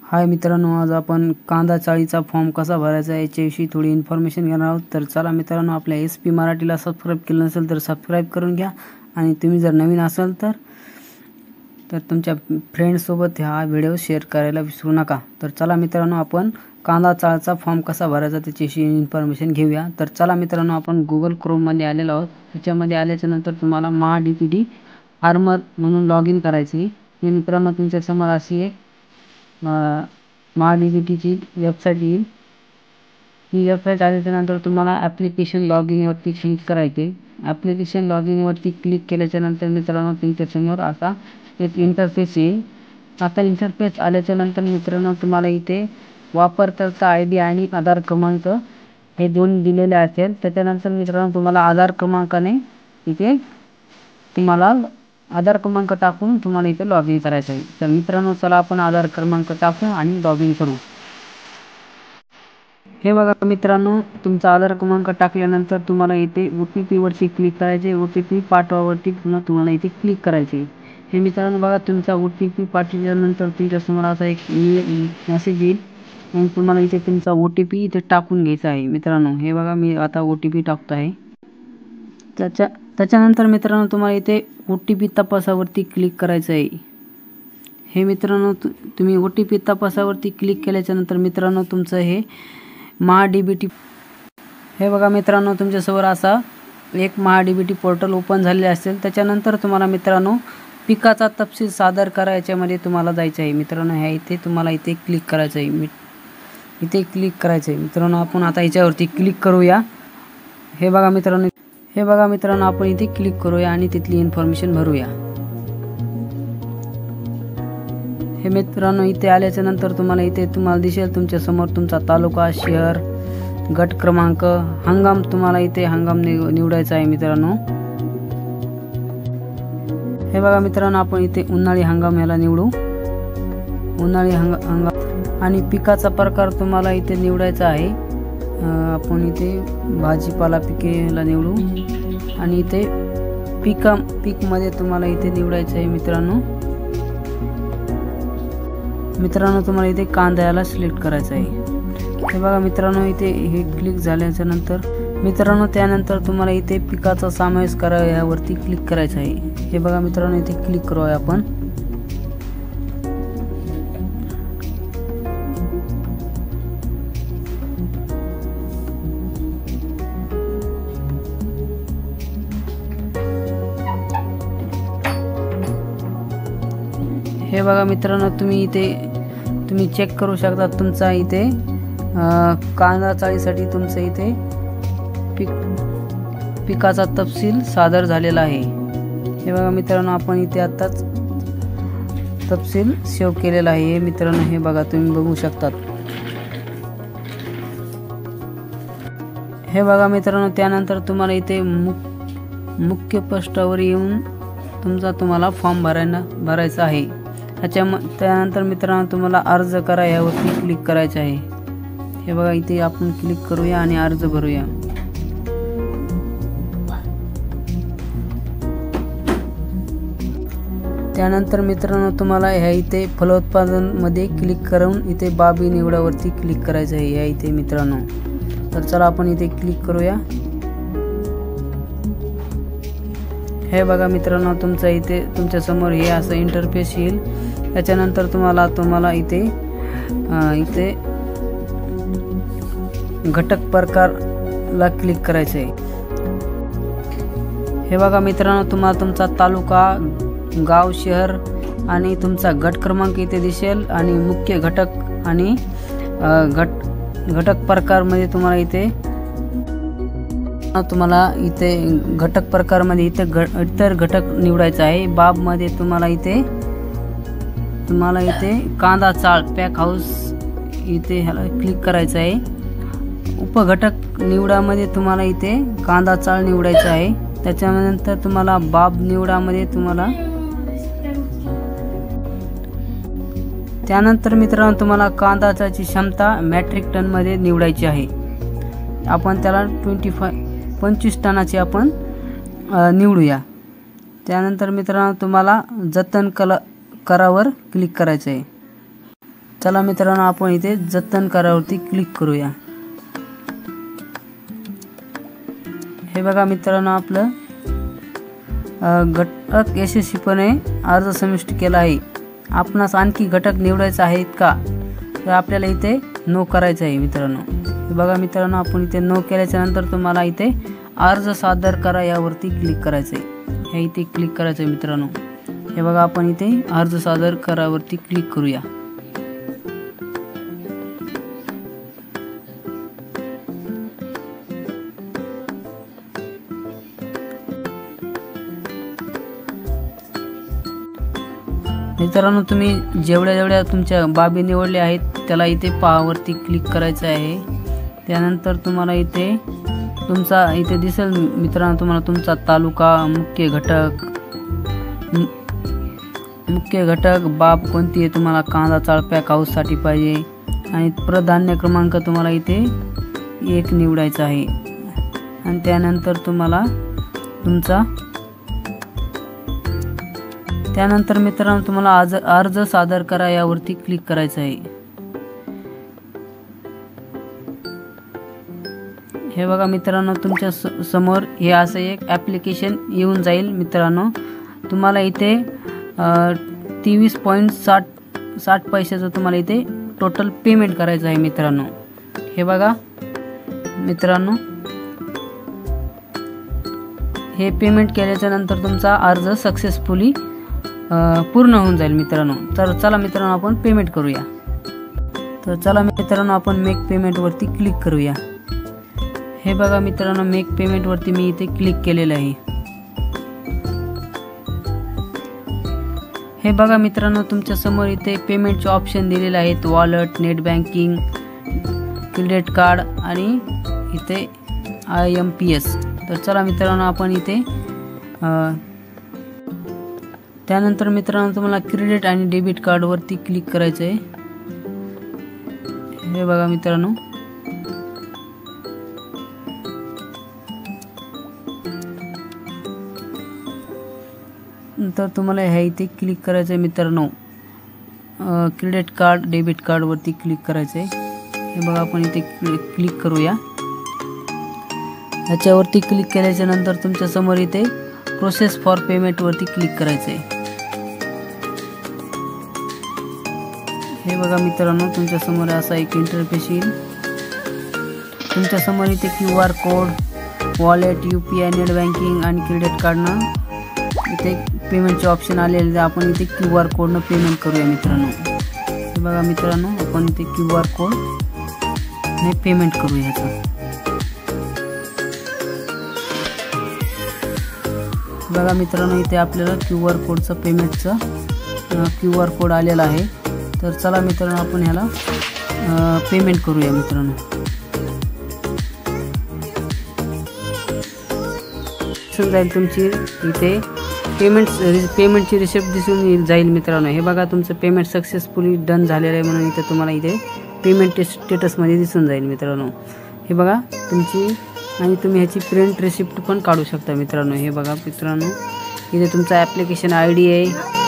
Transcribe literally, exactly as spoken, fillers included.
हाय मित्रांनो, आज आपण कांदा चाळीचा फॉर्म कसा भरायचा याच्याविषयी थोडी इन्फॉर्मेशन घेणार आहोत। तर चला मित्रांनो, आपल्या एस पी मराठीला सबस्क्राईब केलं नसेल तर सबस्क्राईब करून घ्या आणि तुम्ही जर नवीन असाल तर तर तुमच्या फ्रेंड्ससोबत हा व्हिडिओ शेअर करायला विसरू नका। तर चला मित्रांनो, आपण कांदा चाळीचा फॉर्म कसा भरायचा त्याच्याविषयी इन्फॉर्मेशन घेऊया। तर चला मित्रांनो, आपण गुगल क्रोममध्ये आलेलो आहोत। त्याच्यामध्ये आल्याच्या नंतर तुम्हाला Maha D B T farmer म्हणून लॉग इन करायचे। हे मित्रांनो, तुमच्या समोर अशी एक महा डी पी टीची वेबसाईट येईल। ही वेबसाईट आल्याच्यानंतर तुम्हाला ॲप्लिकेशन लॉग इनवरती क्लिक करायचे। ॲप्लिकेशन लॉग इनवरती क्लिक केल्याच्यानंतर मित्रांनो, तुमच्या समोर आता एक इंटरफेस येईल। आता इंटरफेस आल्याच्यानंतर मित्रांनो, तुम्हाला इथे वापरकर्ता आय डी आणि आधार क्रमांक हे दोन दिलेले असेल। त्याच्यानंतर मित्रांनो, तुम्हाला आधार क्रमांकाने इथे तुम्हाला आधार क्रमांक टाकून तुम्हाला इथे लॉग इन करायचं आहे। तर मित्रांनो, चला आपण आधार क्रमांक टाकू आणि लॉग इन करू। हे बघा मित्रांनो, तुमचा आधार क्रमांक टाकल्यानंतर तुम्हाला इथे ओ टी पी वरती क्लिक करायचे। ओ टी पी पाठवावरती पुन्हा तुम्हाला इथे क्लिक करायचे। हे मित्रांनो बघा, तुमचा ओ टी पी पाठवल्यानंतर तुमच्यासमोर असा एक मेसेज येईल आणि तुम्हाला इथे तुमचा ओ टी पी इथे टाकून घ्यायचा आहे। मित्रांनो हे बघा, मी आता ओ टी पी टाकतो आहे। त्याच्या त्याच्यानंतर मित्रांनो, तुम्हाला इथे ओ टी पी तपासावरती क्लिक करायचं आहे। हे मित्रांनो, तुम्ही ओ टी पी तपासावरती क्लिक केल्याच्यानंतर मित्रांनो, तुमचं हे महा डी बी टी हे बघा मित्रांनो, तुमच्यासमोर असा एक Maha D B T portal open झालेले असेल। त्याच्यानंतर तुम्हाला मित्रांनो, पिकाचा तपशील सादर करा याच्यामध्ये तुम्हाला जायचं आहे। मित्रांनो ह्या इथे तुम्हाला इथे क्लिक करायचं आहे। मी इथे क्लिक करायचं आहे। मित्रांनो, आपण आता याच्यावरती क्लिक करूया। हे बघा मित्रांनो हे बघा मित्रांनो आपण इथे क्लिक करूया आणि तिथली इन्फॉर्मेशन भरूया। हे मित्रांनो, इथे आल्याच्या नंतर तुम्हाला इथे तुम्हाला दिसेल तुमच्या समोर तुमचा तालुका, शहर, गट क्रमांक, हंगाम तुम्हाला इथे हंगाम निवडायचा आहे। मित्रांनो हे बघा मित्रांनो, आपण इथे उन्हाळी हंगाम याला निवडू। उन्हाळी हंगाम आणि पिकाचा प्रकार तुम्हाला इथे निवडायचा आहे। आपण इथे भाजीपाला पिकेला निवडू आणि इथे पिका पीकमध्ये तुम्हाला इथे निवडायचं आहे। मित्रांनो मित्रांनो तुम्हाला इथे कांदा याला सिलेक्ट करायचं आहे। हे बघा मित्रांनो, इथे हे क्लिक झाल्याच्या नंतर मित्रांनो त्यानंतर तुम्हाला इथे पिकाचा समावेश करा यावरती क्लिक करायचं आहे। हे बघा मित्रांनो, इथे क्लिक करूया आपण। हे बघा मित्रांनो, तुम्ही इथे तुम्ही चेक करू शकता तुमचा इथे कांदा चाळीसाठी तुमचं इथे पिक पिकाचा तपशील सादर झालेला आहे। हे बघा मित्रांनो, आपण इथे आताच तपशील सेव्ह केलेला आहे। हे मित्रांनो हे बघा, तुम्ही बघू शकतात। हे बघा मित्रांनो, त्यानंतर तुम्हाला इथे मुख्य पृष्ठावर येऊन तुमचा तुम्हाला फॉर्म भरायला भरायचा आहे। त्याच्या त्यानंतर मित्रांनो, तुम्हाला अर्ज करा यावरती क्लिक करायचे आहे। हे बघा, इथे आपण क्लिक करूया आणि अर्ज भरूया। त्यानंतर मित्रांनो, तुम्हाला ह्या इथे फलोत्पादन मध्ये क्लिक करून इथे बाबी निवडावरती क्लिक करायचं आहे। ह्या इथे मित्रांनो, तर चला आपण इथे क्लिक करूया। हे बघा मित्रांनो, तुमचं इथे तुमच्या समोर हे असं इंटरफेस येईल। त्याच्यानंतर तुम्हाला तुम्हाला इथे इथे घटक प्रकारला क्लिक करायचे आहे। हे बघा मित्रांनो, तुम्हाला तुमचा तालुका, गाव, शहर आणि तुमचा गट क्रमांक इथे दिसेल आणि मुख्य घटक आणि घट घटक प्रकारमध्ये तुम्हाला इथे तुम्हाला इथे घटक प्रकारमध्ये इथे इतर घटक निवडायचा आहे। बाब मध्ये तुम्हाला इथे तुम्हाला इथे कांदा चाळ पॅक हाऊस इथे ह्याला क्लिक करायचं आहे। उपघटक निवडामध्ये तुम्हाला इथे कांदा चाळ निवडायचा आहे। त्याच्यानंतर तुम्हाला बाब निवडामध्ये तुम्हाला त्यानंतर मित्रांनो, तुम्हाला कांदा चाळीची क्षमता मॅट्रिक टन मध्ये निवडायची आहे। आपण त्याला ट्वेंटी फाय पंचवीस टनाची आपण निवडूया। त्यानंतर मित्रांनो, तुम्हाला जतन कला करावर क्लिक करायचं आहे। चला मित्रांनो, आपण इथे जतन करावरती क्लिक करूया। हे बघा मित्रांनो, आपलं घटक यशस्वीपणे अर्ज समाविष्ट केला आहे। आपणास आणखी घटक निवडायचे आहेत का, तर आपल्याला इथे नो करायचं आहे मित्रांनो। हे बघा मित्रांनो, आपण इथे नो केल्याच्या नंतर तुम्हाला इथे अर्ज सादर करा यावरती क्लिक करायचं आहे। हे इथे क्लिक करायचं आहे मित्रांनो। हे बघा, आपण इथे अर्ज सादर करावरती क्लिक करूया। मित्रांनो, तुम्ही जेवढ्या जेवढ्या तुमच्या बाबी निवडल्या आहेत त्याला इथे पहावरती क्लिक करायचं आहे। त्यानंतर तुम्हाला इथे तुमचा इथे दिसेल मित्रांनो, तुम्हाला तुमचा तालुका, मुख्य घटक मुख्य घटक बाब कोणती आहे, तुम्हाला कांदा चाळ पॅक हाऊससाठी पाहिजे आणि प्रधान्य क्रमांक तुम्हाला इथे एक निवडायचा आहे। आणि त्यानंतर तुम्हाला तुमचा त्यानंतर मित्रांनो तुम्हाला आज अर्ज सादर करा यावरती क्लिक करायचं आहे। हे बघा मित्रांनो, तुमच्या समोर हे असं एक ॲप्लिकेशन येऊन जाईल मित्रांनो। तुम्हाला इथे तेवीस पॉईंट साठ साठ पैशाचं तुम्हाला इथे टोटल पेमेंट करायचं आहे मित्रांनो। हे बघा मित्रांनो, हे पेमेंट केल्याच्या नंतर तुमचा अर्ज सक्सेसफुली पूर्ण होऊन जाईल मित्रांनो। तर चला मित्रांनो, आपण पेमेंट करूया। तर चला मित्रांनो, आपण मेक पेमेंट वरती क्लिक करूया। हे बघा मित्रांनो, मेक पेमेंट वरती मी इथे क्लिक केलेलं आहे। हे बघा मित्रांनो, तुमच्या समोर इथे पेमेंटचे ऑप्शन दिलेले आहेत, wallet, net banking, credit card आणि इथे आय एम पी एस। तर चला मित्रांनो, आपण इथे त्यानंतर मित्रांनो तुम्हाला क्रेडिट आणि डेबिट कार्ड वरती क्लिक करायचं आहे। हे बघा मित्रांनो, नंतर तुम्हाला ह्या इथे क्लिक करायचं आहे मित्रांनो, क्रेडिट कार्ड डेबिट कार्ड वरती क्लिक करायचं आहे। हे बघा, आपण इथे क्लिक करूया। ह्याच्यावरती क्लिक केल्याच्या नंतर तुमच्या समोर इथे प्रोसेस फॉर पेमेंट वरती क्लिक करायचं आहे। हे बघा मित्रांनो, तुमच्या समोर असा एक इंटरफेस येईल। तुमच्या समोर इथे Q R code, wallet, U P I, net banking आणि क्रेडिट कार्डनं इथे पेमेंटचे ऑप्शन आलेले। आपण इथे क्यू आर कोडनं पेमेंट करूया मित्रांनो। हे बघा मित्रांनो, आपण इथे क्यू आर कोड ने पेमेंट करूया ह्याचं। बघा मित्रांनो, इथे आपल्याला क्यू आर कोडचं पेमेंटचं क्यू आर कोड आलेला आहे। तर चला मित्रांनो, आपण ह्याला पेमेंट करूया मित्रांनो। दिसून जाईल तुमची इथे पेमेंट पेमेंटची रिसिप्ट दिसून जाईल मित्रांनो। हे बघा, तुमचं पेमेंट सक्सेसफुली डन झालेलं आहे म्हणून इथे तुम्हाला इथे पेमेंट स्टेटसमध्ये दिसून जाईल मित्रांनो। हे बघा तुमची, आणि तुम्ही ह्याची प्रिंट रिसिप्ट पण काढू शकता मित्रांनो। हे बघा मित्रांनो, इथे तुमचा ॲप्लिकेशन आय डी आहे,